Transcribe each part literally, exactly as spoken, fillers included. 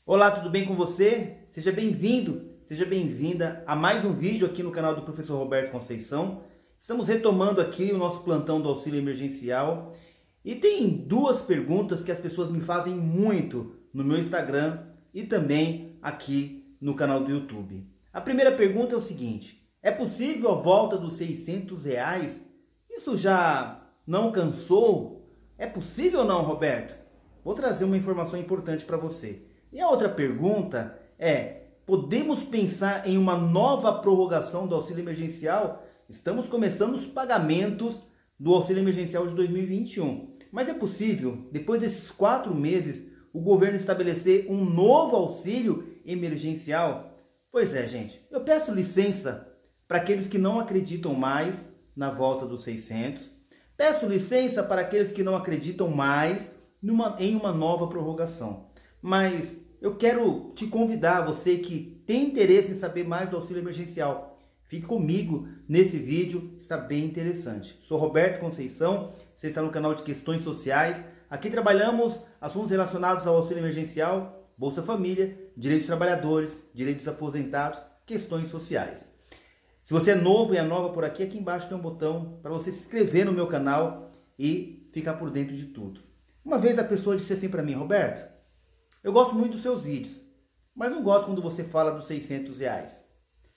Olá, tudo bem com você? Seja bem-vindo, seja bem-vinda a mais um vídeo aqui no canal do professor Roberto Conceição. Estamos retomando aqui o nosso plantão do auxílio emergencial e tem duas perguntas que as pessoas me fazem muito no meu Instagram e também aqui no canal do YouTube. A primeira pergunta é o seguinte: é possível a volta dos seiscentos reais? Isso já não cansou? É possível ou não, Roberto? Vou trazer uma informação importante para você. E a outra pergunta é: podemos pensar em uma nova prorrogação do auxílio emergencial? Estamos começando os pagamentos do auxílio emergencial de dois mil e vinte e um. Mas é possível, depois desses quatro meses, o governo estabelecer um novo auxílio emergencial? Pois é, gente. Eu peço licença para aqueles que não acreditam mais na volta dos seiscentos. Peço licença para aqueles que não acreditam mais numa, em uma nova prorrogação. Mas eu quero te convidar, você que tem interesse em saber mais do auxílio emergencial, fique comigo nesse vídeo, está bem interessante. Sou Roberto Conceição, você está no canal de Questões Sociais. Aqui trabalhamos assuntos relacionados ao auxílio emergencial, Bolsa Família, direitos dos trabalhadores, direitos dos aposentados, questões sociais. Se você é novo e é nova por aqui, aqui embaixo tem um botão para você se inscrever no meu canal e ficar por dentro de tudo. Uma vez a pessoa disse assim para mim: Roberto, eu gosto muito dos seus vídeos, mas não gosto quando você fala dos seiscentos reais.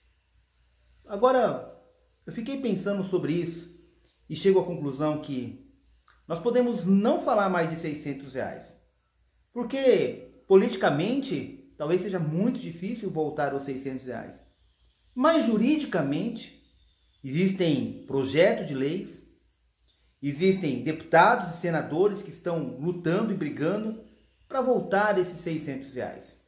Agora, eu fiquei pensando sobre isso e chego à conclusão que nós podemos não falar mais de seiscentos reais. Porque, politicamente, talvez seja muito difícil voltar aos seiscentos reais. Mas, juridicamente, existem projetos de leis, existem deputados e senadores que estão lutando e brigando para voltar esses seiscentos reais.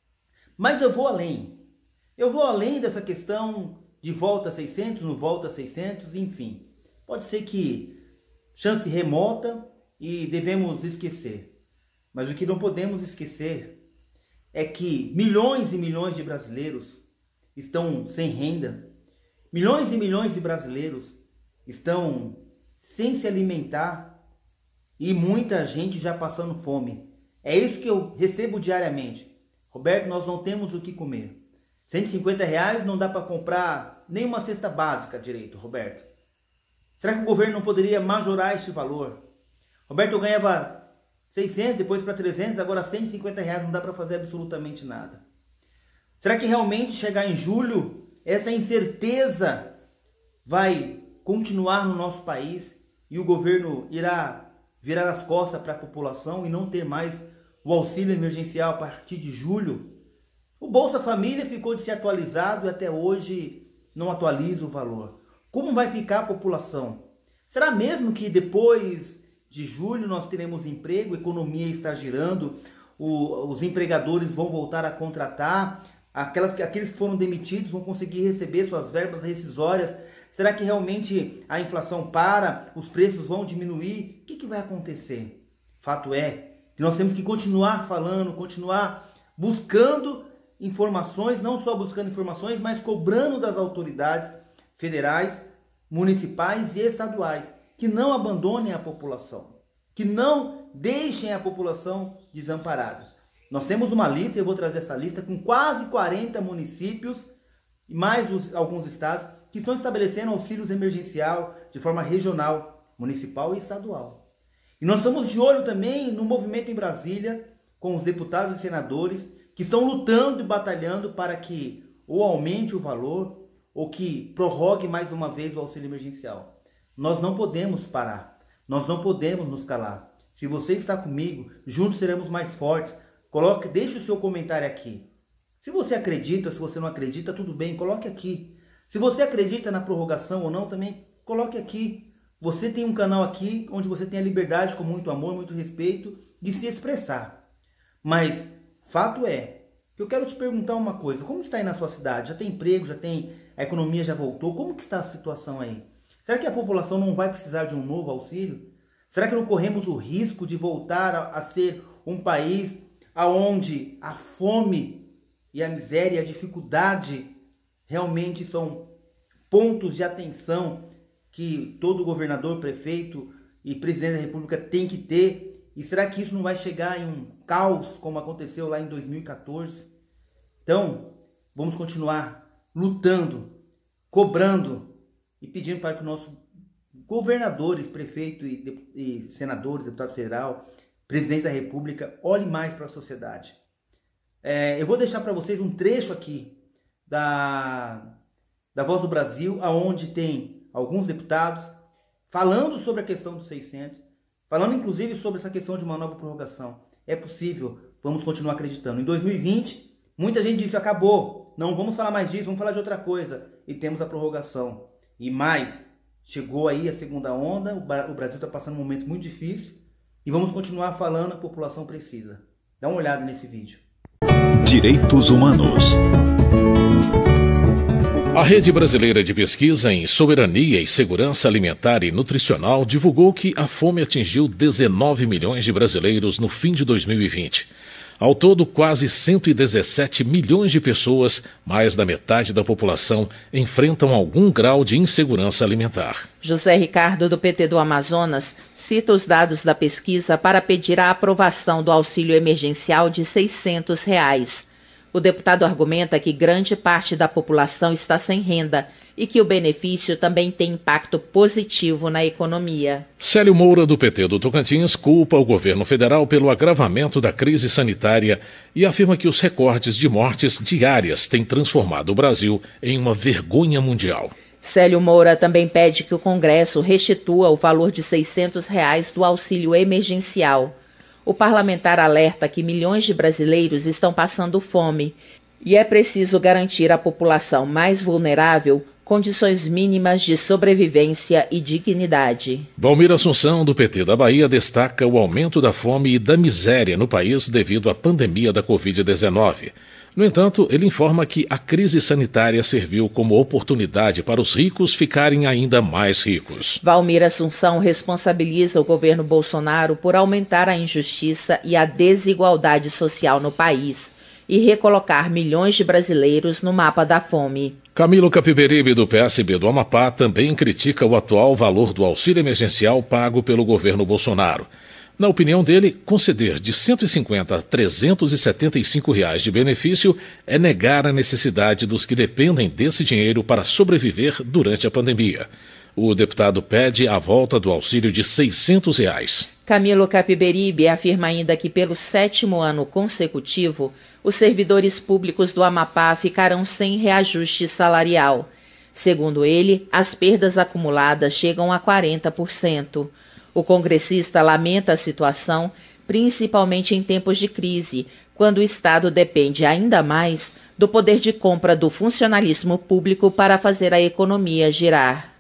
Mas eu vou além. Eu vou além dessa questão de volta a seiscentos, não volta a seiscentos, enfim. Pode ser que chance remota e devemos esquecer. Mas o que não podemos esquecer é que milhões e milhões de brasileiros estão sem renda. Milhões e milhões de brasileiros estão sem se alimentar e muita gente já passando fome. É isso que eu recebo diariamente. Roberto, nós não temos o que comer. cento e cinquenta reais não dá para comprar nem uma cesta básica direito, Roberto. Será que o governo não poderia majorar este valor? Roberto, eu ganhava seiscentos, depois para trezentos, agora cento e cinquenta reais não dá para fazer absolutamente nada. Será que realmente chegar em julho, essa incerteza vai continuar no nosso país e o governo irá virar as costas para a população e não ter mais o auxílio emergencial a partir de julho? O Bolsa Família ficou de ser atualizado e até hoje não atualiza o valor. Como vai ficar a população? Será mesmo que depois de julho nós teremos emprego, a economia está girando, o, os empregadores vão voltar a contratar, aquelas, aqueles que foram demitidos vão conseguir receber suas verbas rescisórias? Será que realmente a inflação para, os preços vão diminuir? O que, que vai acontecer? Fato é que nós temos que continuar falando, continuar buscando informações, não só buscando informações, mas cobrando das autoridades federais, municipais e estaduais que não abandonem a população, que não deixem a população desamparada. Nós temos uma lista, eu vou trazer essa lista, com quase quarenta municípios e mais os, alguns estados que estão estabelecendo auxílios emergencial de forma regional, municipal e estadual. E nós estamos de olho também no movimento em Brasília, com os deputados e senadores que estão lutando e batalhando para que ou aumente o valor ou que prorrogue mais uma vez o auxílio emergencial. Nós não podemos parar, nós não podemos nos calar. Se você está comigo, juntos seremos mais fortes. Coloque, deixe o seu comentário aqui. Se você acredita, se você não acredita, tudo bem, coloque aqui. Se você acredita na prorrogação ou não, também coloque aqui. Você tem um canal aqui onde você tem a liberdade, com muito amor, muito respeito, de se expressar. Mas fato é que eu quero te perguntar uma coisa: como está aí na sua cidade? Já tem emprego? Já tem? A economia já voltou? Como que está a situação aí? Será que a população não vai precisar de um novo auxílio? Será que não corremos o risco de voltar a, a ser um país onde a fome e a miséria, a dificuldade realmente são pontos de atenção que todo governador, prefeito e presidente da República tem que ter E será que isso não vai chegar em um caos como aconteceu lá em dois mil e quatorze? Então, vamos continuar lutando, cobrando e pedindo para que nossos governadores, prefeitos e, e senadores, deputado federal, presidente da República, olhem mais para a sociedade. É, eu vou deixar para vocês um trecho aqui da, da Voz do Brasil, onde tem alguns deputados falando sobre a questão dos seiscentos, falando inclusive sobre essa questão de uma nova prorrogação. É possível, vamos continuar acreditando. Em dois mil e vinte, muita gente disse, acabou, não vamos falar mais disso, vamos falar de outra coisa. E temos a prorrogação. E mais, chegou aí a segunda onda, o Brasil está passando um momento muito difícil e vamos continuar falando, a população precisa. Dá uma olhada nesse vídeo. Direitos Humanos. A Rede Brasileira de Pesquisa em Soberania e Segurança Alimentar e Nutricional divulgou que a fome atingiu dezenove milhões de brasileiros no fim de dois mil e vinte. Ao todo, quase cento e dezessete milhões de pessoas, mais da metade da população, enfrentam algum grau de insegurança alimentar. José Ricardo, do P T do Amazonas, cita os dados da pesquisa para pedir a aprovação do auxílio emergencial de seiscentos reais. O deputado argumenta que grande parte da população está sem renda e que o benefício também tem impacto positivo na economia. Célio Moura, do P T do Tocantins, culpa o governo federal pelo agravamento da crise sanitária e afirma que os recordes de mortes diárias têm transformado o Brasil em uma vergonha mundial. Célio Moura também pede que o Congresso restitua o valor de seiscentos reais do auxílio emergencial. O parlamentar alerta que milhões de brasileiros estão passando fome e é preciso garantir à população mais vulnerável condições mínimas de sobrevivência e dignidade. Valmir Assunção, do P T da Bahia, destaca o aumento da fome e da miséria no país devido à pandemia da covid dezenove. No entanto, ele informa que a crise sanitária serviu como oportunidade para os ricos ficarem ainda mais ricos. Valmir Assunção responsabiliza o governo Bolsonaro por aumentar a injustiça e a desigualdade social no país e recolocar milhões de brasileiros no mapa da fome. Camilo Capiberibe, do P S B do Amapá, também critica o atual valor do auxílio emergencial pago pelo governo Bolsonaro. Na opinião dele, conceder de cento e cinquenta a trezentos e setenta e cinco reais de benefício é negar a necessidade dos que dependem desse dinheiro para sobreviver durante a pandemia. O deputado pede a volta do auxílio de seiscentos reais. Camilo Capiberibe afirma ainda que pelo sétimo ano consecutivo, os servidores públicos do Amapá ficarão sem reajuste salarial. Segundo ele, as perdas acumuladas chegam a quarenta por cento. O congressista lamenta a situação, principalmente em tempos de crise, quando o Estado depende ainda mais do poder de compra do funcionalismo público para fazer a economia girar.